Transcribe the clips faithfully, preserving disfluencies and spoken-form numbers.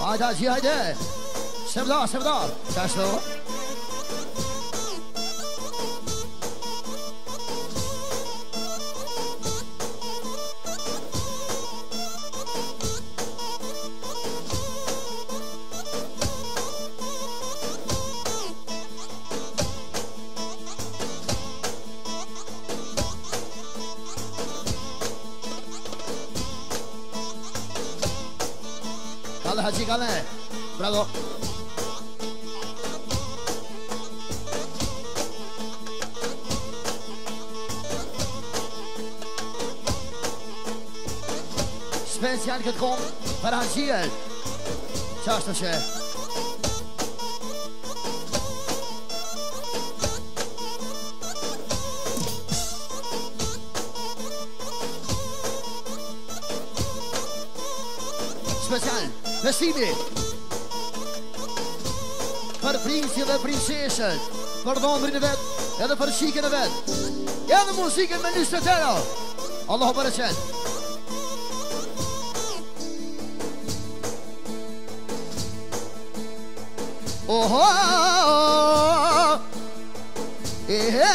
Hajde, hajde, hajde. Se vda, se vda. Qashtu. Kalle, Haji, Kalle. Bravo. Special këtë kom për Hajiel. Qashtë që Special Besimi për princi dhe princeshën, për dhomrin e vetë edhe për shikën e vetë, edhe muzikën me njështë të tëra. Allahu bereqet. Oho, ehe,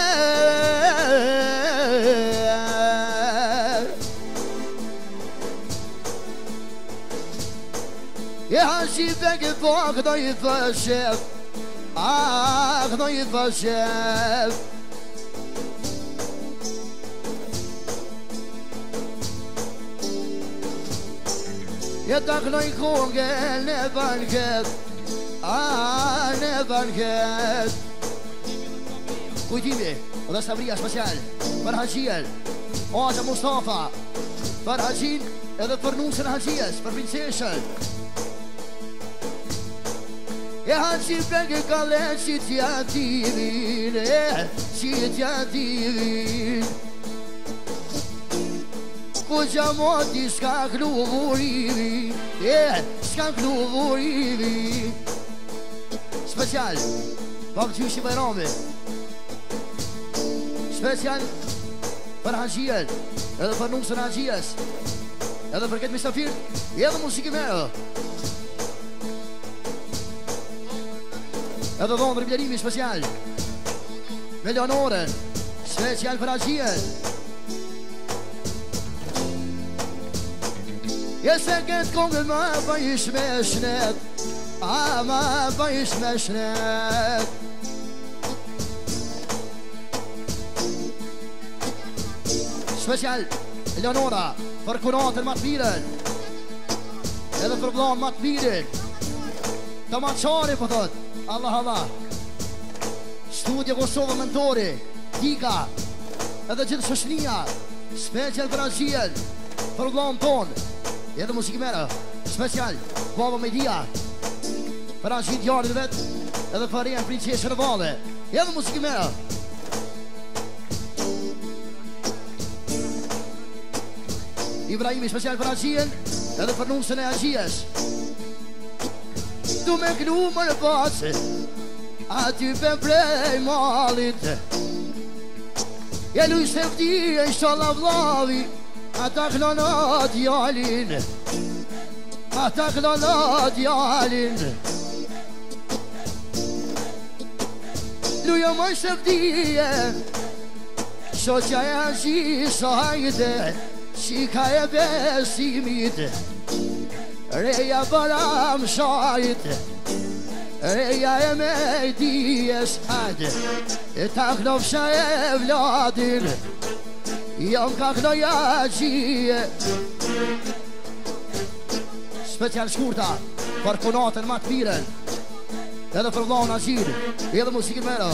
e hashi veke po këto i thëshef, a këto i thëshef. E ta kënoj konge në banket, a në banket. Kujtimi dhe sabria special për Hajiel, Aja Mustafa, për Hajin edhe për nusën Hajies, për princeshën. E Haji pleke kale që t'ja divin, e që t'ja divin. Ku gjamoti s'ka kluvurivi, e s'ka kluvurivi. Special për Gjyshi Bajrami, special për Hajiel edhe për nusën Hajies, edhe për këtë misafir edhe muzikë merë, edhe dhondër blerimi special me Leonoren, special për Hajiel. E se këtë kongën ma bëjsh me shnet, a ma bëjsh me shnet. Special Leonora për kuratën ma të miren, edhe për blanë ma të miren, të ma qari po thot. Allah Allah. Studio Kosovë mentori Dika edhe gjithë shoshnia, special për Hajiel, për blanë tonë, edhe muzikë mera, special Baba Media, për Hajin djarin e vetë, edhe për rian princeshën e vale, edhe muzikë mera. Ibrahimi special për Hajiel, edhe për nusën e Hajies. Du me klu më në pasë, aty për prej malit, e luj se vdi e shala vlavi, ata klonat djalin, ata klonat djalin. Luja më se vdi e shoqja e Haji sajte, shika e besimit, reja baram shajt, reja e mejdijes hajt, e ta knofsha e vladin, jam ka knoja qije. Special shkurta për konatën ma të miren, edhe për vlaun Hajin, edhe musikën mera.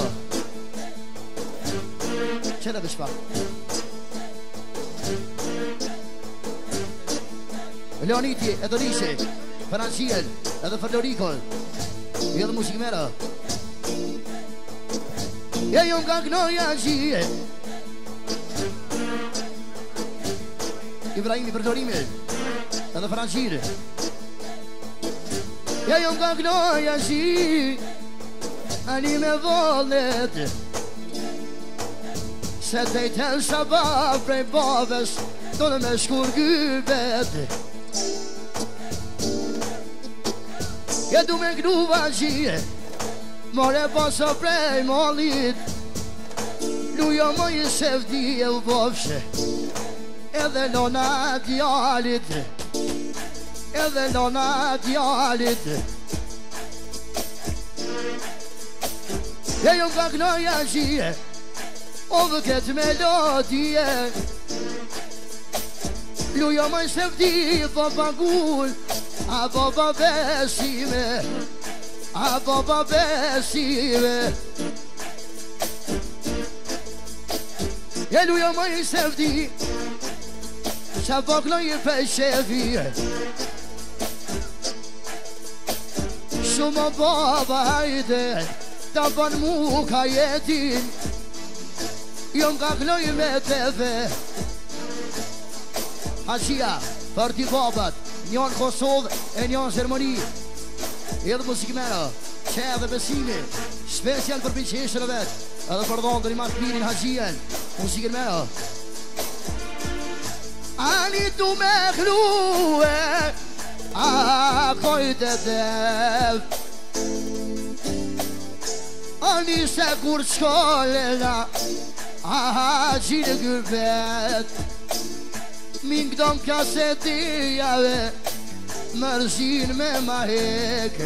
Qene bishpa Leoniti e Donisi për Hajiel, edhe për Lorikon, edhe musikë mera. E jom ka knoja qije. Ibrahimi për Dorimi, edhe për Hajin. Ja jom ka knoja qije, ani me volet, se te i tel shabab prej babes, do në me shkur gjybet. E du me ngru vazhije more paso prej mollit luja më i sevdi e u bofshe edhe lona djalit edhe lona djalit e ju nga knoja gjie o dhe këtë melodie luja më i sevdi po pagull a po pa besime a po pa besime e luja më i sevdi qa po knoj i peshevi shumë baba hajde ta ban mu ka jetin jo nga knoj me teve Haqia për ti babat njën Kosovë e njën Zermoni edhe muzikimera që edhe besimi special për pinqeshën e vetë edhe për dhonë dhe një martë mirin Haqien muzikimera Ani tu me klue a kojtë e dev Ani se kur qkollena a gjirë gyrbet Min këdom kasetijave mërzin me ma heke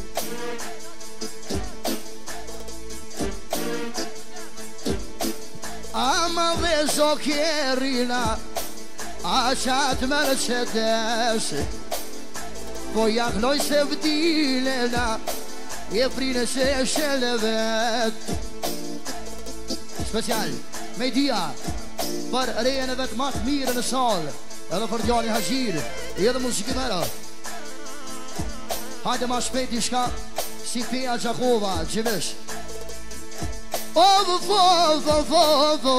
Ama dhe zokjerina a qatë Mercedes Po jaknoj se vdilena e prine se shele vet Special me dia për rejën e vetë matë mire në salë edhe për djani Haqir edhe muzikimera hajde ma shpejt i shka si Pia Gjakova gjivish o vë vë vë vë vë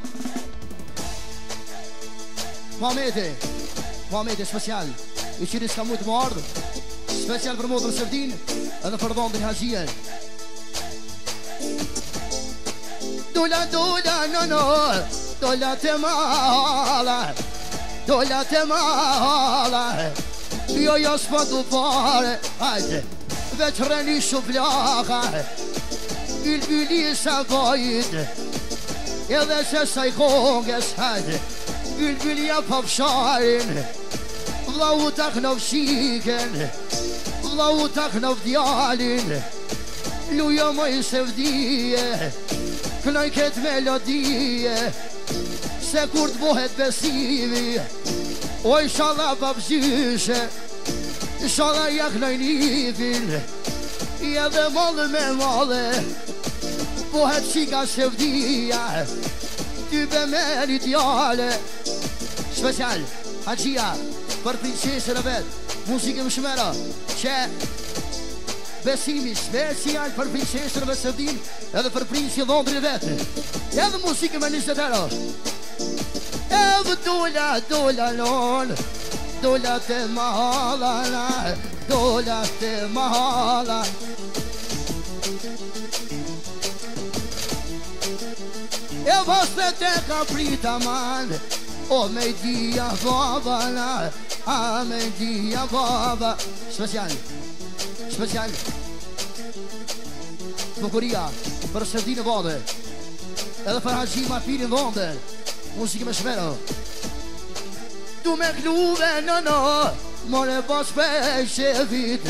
Muhamedi Muhamedi special i qiri s'ka mujtë më ardhë special për modrë Sëvdin edhe për dhondin Haqir Dula dula no no Dolla te mala Dolla te mala Jo jo s'pa du pare Hajde Veç reni shu plaka Ylbyli sa vajt Edhe se sa i konges Hajde Ylbyli ja pafsharin Vla u tak në fshiken Vla u tak në vdjalin Luja më i sevdije Kënoj këtë melodije Se kur të bohet besivi O i shala babzyshe Shala jak nëj nifin I edhe mollë me mollë Bohet qika sevdija Ty be meri djale Special Haqia për princesën e vetë Muzikë më shmera Që besimi special për princesën e Sëvdin edhe për princi dhondri vetë edhe muzikë me njësë të tëra edhe dola dola lon dola te mahala dola te mahala e vështë te ka prita man o me dia baba a me dia baba special Special Bukuria për Sëvdin e vade edhe për Haqi Martirin dhonde muzikë me shmero Du me kluve në në more pas peshe vit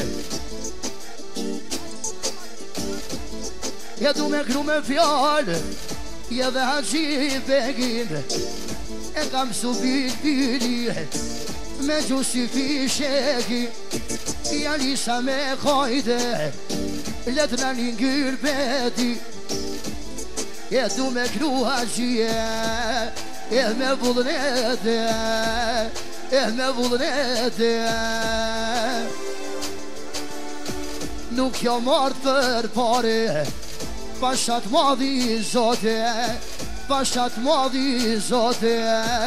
Ja du me klu me fjallë Ja dhe Haqi begin E kam subit bili Me gjusi fisheki Ja lisa me kojde Let në një ngyrë beti E du me kru Haqie E me vullnete E me vullnete Nuk jo martë për pare Pashat madhi zote Pashat madhi zote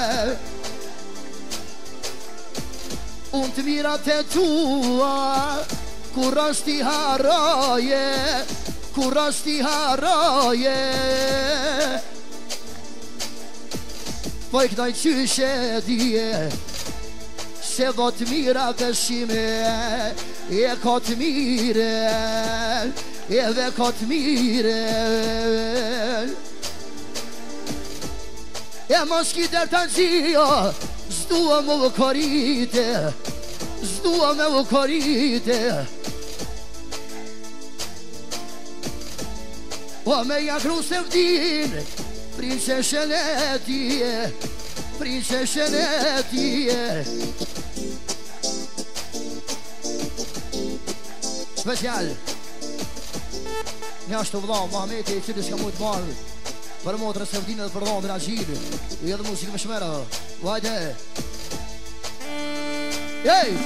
Unë të mirat e tua Kur rasti haraje Kur rasti haraje Po i këtaj qyshe dje se vot mira këshime, e ka të mire, edhe ka të mire. E mos ki der të nëzio, zdua më vë korite, zdua me vë korite. O me jakru se vdin, princeshën e tije, princeshën e tije. Special një ashtë të vëllam Mahmeti, cili s'ka mujtë marrë për motrë se vdinë dhe për dhomë dhe nga gjilë. I edhe muzikë më shmera. Vajte. Jej!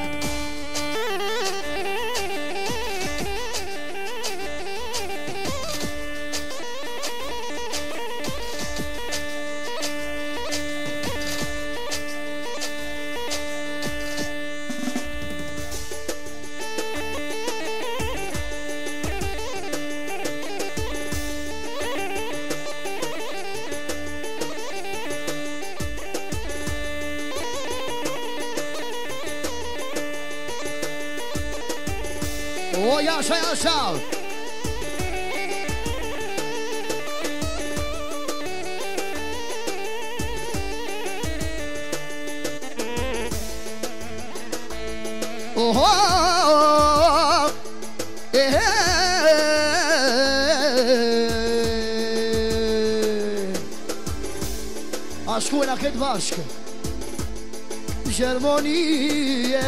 O, jasha, jasha. Oh, oh, eh, a shkojna këtë bashkë Gjermonie.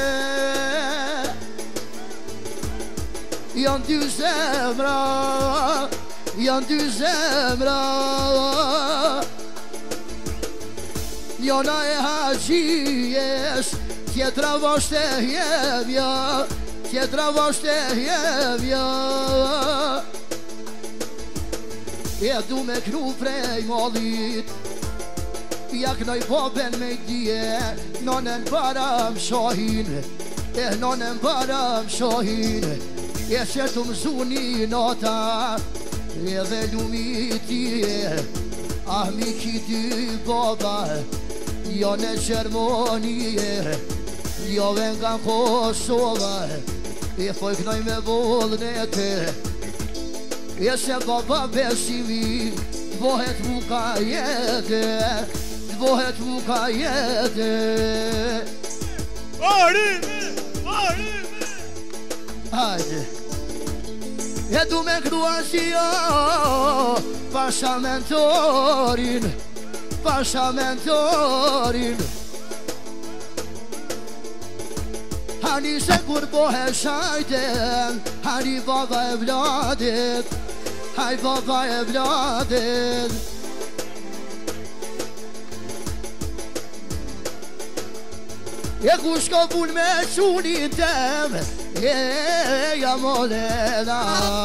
Janë dy zemra, janë dy zemra. Njona e haqijes, tjetra vashte jemja, tjetra vashte jemja. E du me kru prej mollit, ja knoj poben me dje, nonen param shohin, e nonen param shohin. E që të mëzuni nota, edhe lumi tje, ah mi ki dy baba, jo në Gjermonie, jo ven nga Kosova, e fojknoj me vullën e te. E se baba besimi, dvohet muka jete, dvohet muka jete. Arime, arime. Hajde. E du me kruar si jo, pashamentorin, pashamentorin. Hani se kur bohe shajten, hani baba e vladit, haj baba e vladit. E ku shko pun me qunin tem, e ja molena.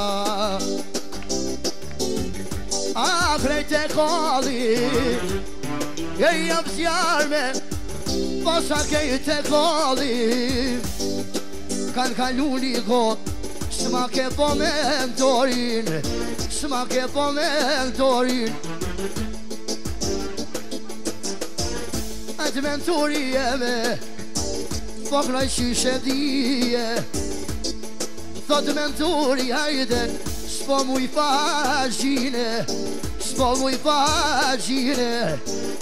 A krejt e kalli, e jam zjarme, pasa kejt e kalli. Kan kalu një kot, s'ma ke po me ndorin, s'ma ke po me ndorin. Atë mentori jeme, po knoj qyshe dhije. Thot mentori hajden, s'po muj fagjine, s'po muj fagjine.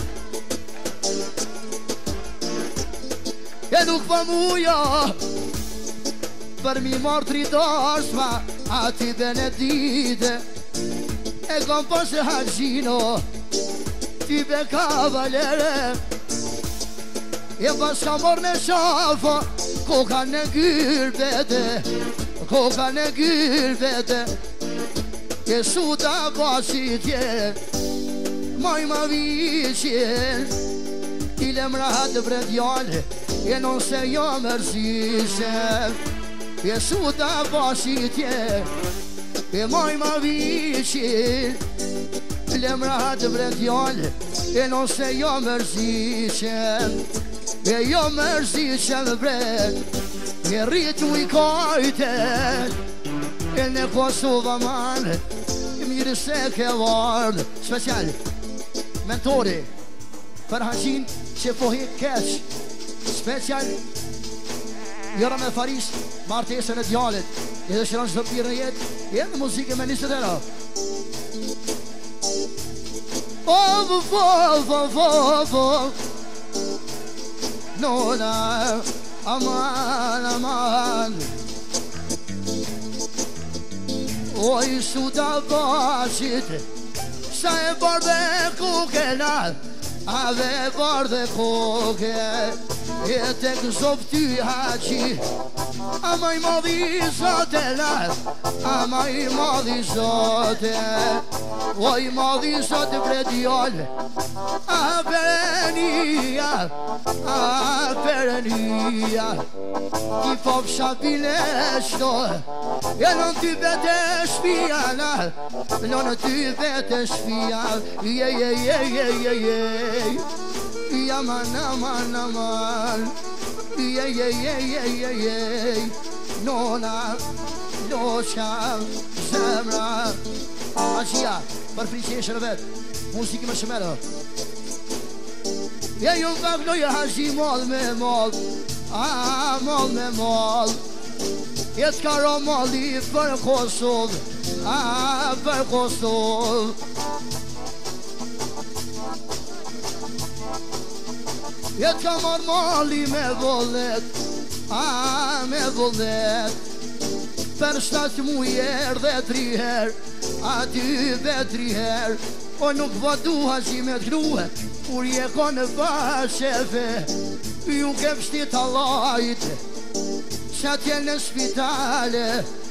E nuk po muja, për mi marrë tri dashma, ati Benedite. E kom po se haqino, ti be kavalere. E pas ka morë me shafa, koka në gyrbete, koka në gyrbete. E suda pasitje, maj ma vishje. I lemrat vredjale, e non se jo mërzishe. E suda pasitje, e maj ma vishje. I lemrat vredjale, e non se jo mërzishe. E jo mërzishe më bret, e rritu i kajte. E në Kosova manë, e mirë se ke vardë. Special, mentori, për haqin që pohi keq, Special Jera me Faris, martesën e djallit. E dhe shëron çdo pirë në jetë, jetë muzikë me nisë tëra. Oh, vo, vo, vo, vo. Nona, aman, aman. Oj, suda bashit, sa e bardhe kuke na, ave bardhe kuke. E tek zopty haqi, ama i madhi zote la, ama i madhi zote. O i madhi zote predjol, a perenia, a perenia. Ti pop shabile shto, e non ty vete shpia na, non ty vete shpia, je je je je je je. Yaman, aman, aman. Yeah, yeah, yeah, yeah, yeah, yeah. Nona, loqa, zemra. Agjia, për priqeshën e vetë. Musikë më shmerë. Ja ju nga gnoja haji mall me mall. Ah, mall me mall. Jetë ka ro malli për Kosovë. Ah, për Kosovë. Jetë ka marrë malli me vollet, a me vollet. Per shtatë mujer dhe tri her, a ty dhe tri her. O nuk vaduha që me të grue, kur je ko në bashefe. Ju ke pështit Allahit, që atje në spitale.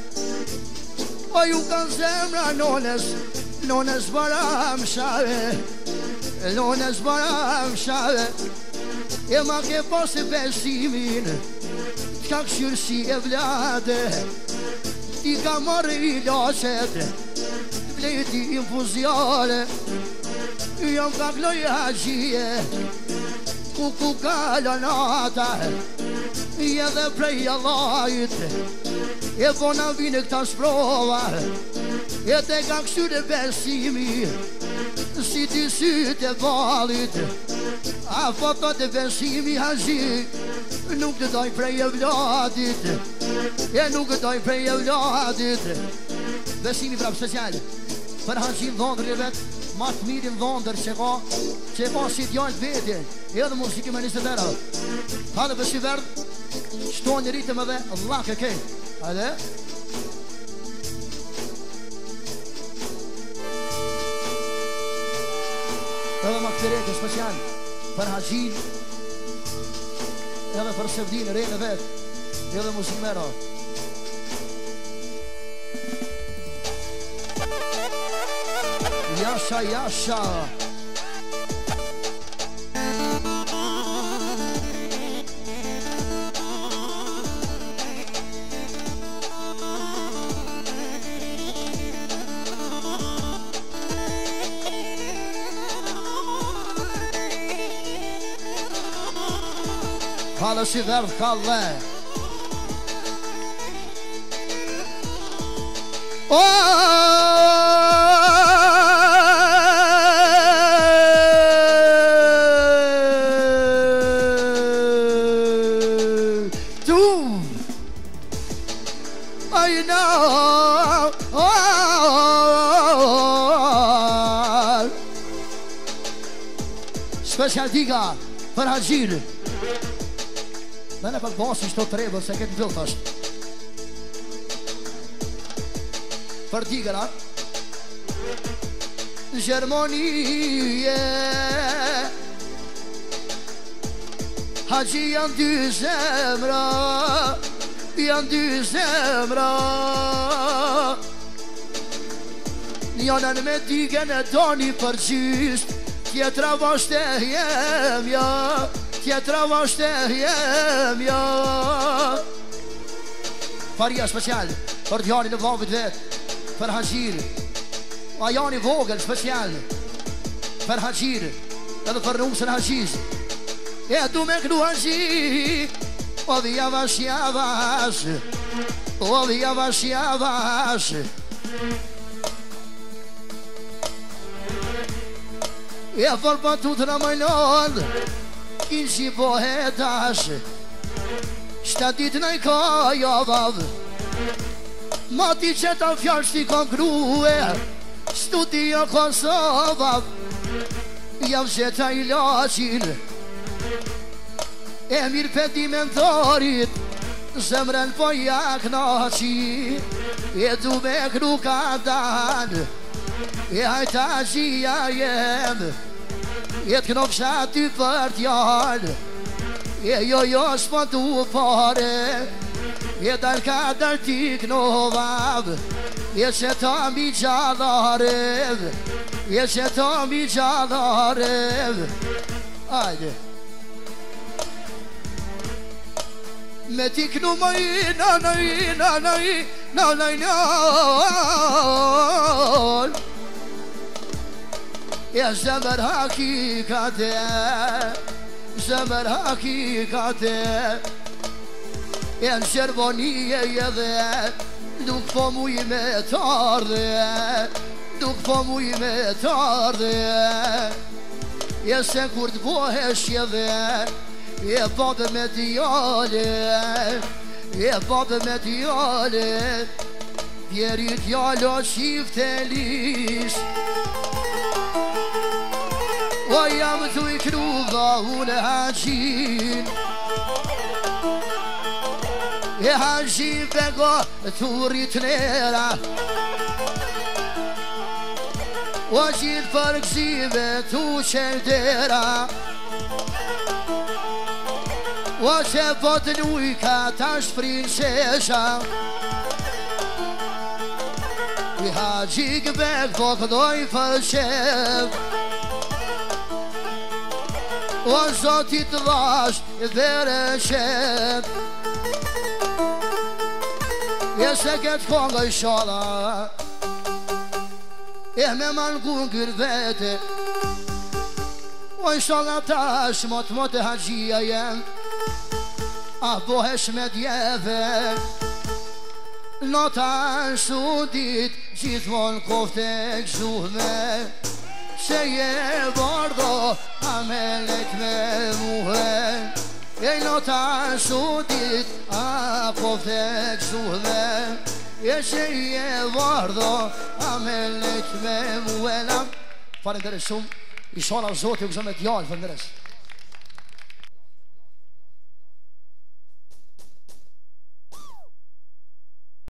O ju kanë zemra nones, nones baram shave. Nones baram shave. E ma ke posë besimin, t'ka këshyrë si e vlade. Ti ka marrë i laset, t'bleti infuziale. Jam ka kloj haqie, ku ku kalonata. I edhe prej Allahit, e bona vine këta sprova. E te ka këshyrë besimi, si ti sytë e valit. A fotot e besimi haji, nuk të doj prej e vladit. E nuk të doj prej e vladit. Besimi prap special për haji në dhondër e vetë, ma të mirin dhondër që ka, që ka si t'jallë vetin, edhe muziki me njësë tëra. Ha dhe besi verdë, shto një ritëm edhe lak e kej. Hajde. Edhe ma këtë rejtë special për haqin, edhe për sëvdin, rejnë e vetë, edhe muzikë mera. Jasha, jasha. Kalle si verf, Kalle. Oh! Tu! I know! Oh! Special diga për haqirë. Mene pak basi shto të rebë, se këtë vëllë është. Për tigëra Gjermonije Haji janë dy zemra, janë dy zemra. Njënën me digën e doni për gjysht, tjetra vashte jemja, tjetra vashte jemja. Faria special për djani në vlavit vetë, për haqirë. A jani vogël special për haqirë, edhe për nusën haqizë. E du me kru haqi, o dhja vash javash, o dhja vash javash. E për patut në majlon, s'kin që i pohetash Shta dit në i ka javav Ma ti që ta fjallë shti kom grue Studio Kosova Jam që ta i laqin E mirë pedimentarit Zemren po jak naqi E du me kru ka dan E hajta gjia jem E t'knop shati për t'jall E jo jo s'po du pare E dal ka dal ti knovav E që ta mi gjallarev E që ta mi gjallarev Ajde Me ti knu më i, na na i, na na i, na na i njën E zemër hakikate, zemër hakikate E në Gjermonije edhe, nuk po muj me t'ardhe Nuk po muj me t'ardhe E se kur t'bohesh edhe E babë me djale, e babë me djale Djeri djalo qifte lish O jam t'u i kruva unë haqin E haqin bego t'u rritnera O gjithë për gzive t'u qeldera O që po të lujka ta shprin shesha I haqik bek po këdoj për qev O zotit vash vere qev E se këtë konga i shala E me mangun kër vete O i shala tash mot mot e haqia jem A bohesh me djeve Në ta sudit Gjithmon kofte gjuhme Se je bardo A me lek me muhe E në ta sudit A kofte gjuhme E se je bardo A me lek me muhe Falenderes shumë I shala Zotë u gëzëm e djallë Falenderes